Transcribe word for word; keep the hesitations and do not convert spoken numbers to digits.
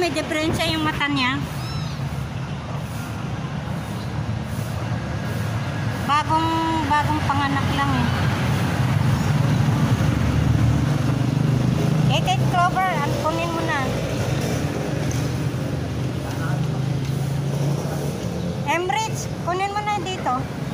may diferensya yung mata niya. Bagong, bagong panganak lang eh. eight eight Clover, kunin mo na. Emirates, kunin mo na dito.